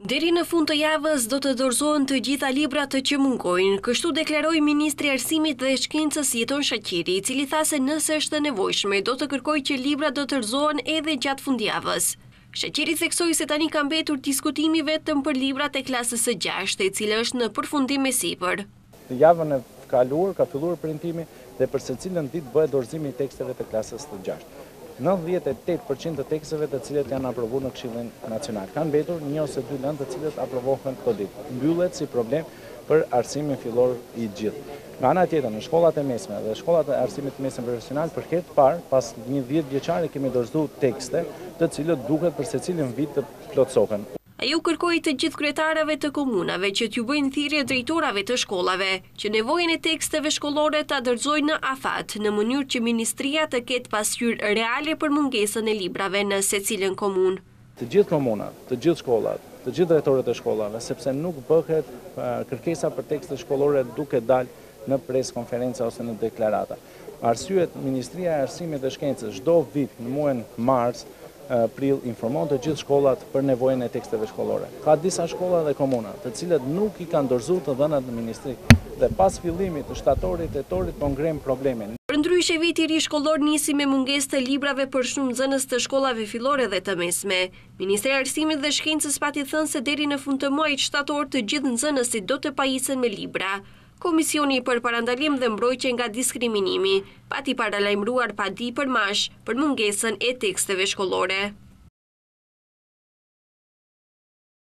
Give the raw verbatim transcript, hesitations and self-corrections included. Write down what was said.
Deri në fund të javës do të dorëzohen të gjitha librat që mungojnë, kështu deklaroi Ministri i Arsimit dhe Shkencës Jeton Shaqiri, i cili tha se nëse është e nevojshme, do të kërkojë që librat do të dorëzohen edhe gjatë fundjavës. Shaqiri theksoi se tani ka mbetur diskutimi vetëm për librat e klasës së gjashtë, e cila është në përfundim me sipër. Në javën e kaluar ka filluar printimi dhe për secilën ditë bëhet dorëzimi i teksteve të klasës së gjashtë. nëntëdhjetë e tetë përqind të teksteve të cilët janë aprovuar në Këshillin Nacional. Kanë mbetur një ose dy lëndë të cilët aprovohen këto ditë. Mbyllet si problem për arsimin fillor i gjithë. Nga ana tjetër, në shkollat e mesme dhe shkollat e arsimit mesëm profesional, për herë të parë, pas një dhjetë vjeçare kemi dorëzuar tekste, të cilët duhet për secilin vit të plotësohen. Ajo kërkoi të gjithë kryetarëve të komunave që t'ju bëjnë thirrje drejtorave të shkollave, që nevojën e teksteve shkollore ta dorëzojnë në afat, në mënyrë që ministria të ketë pasqyrë reale për mungesën e librave në secilën komunë. Të gjithë komunat, të gjithë shkollat, të gjithë drejtorët e shkollave, sepse nuk bëhet kërkesa për tekste shkollore duke dalë në pres konferenca ose në deklarata. Arsyet, Ministria e Arsimit dhe Shkencës çdo vit në muajin mars, prill informon të gjithë shkollat për nevojën e teksteve shkollore. Ka disa shkolla dhe komuna, të cilët nuk i kanë dorëzuar të dhënat në ministri dhe pas fillimit të shtatorit tetorit po ngren problemin. Përndryshe, viti i ri shkollor nisi me mungesë të librave për shumë nxënës të shkollave fillore dhe të mesme. Ministri i Arsimit dhe Shkencës pati thënë se deri në fund të muajit shtator të gjithë nxënësit do të pajisen me libra. Komisioni për parandalim dhe mbrojtje nga diskriminimi pati paralajmëruar pa di për mash për mungesën e teksteve shkollore.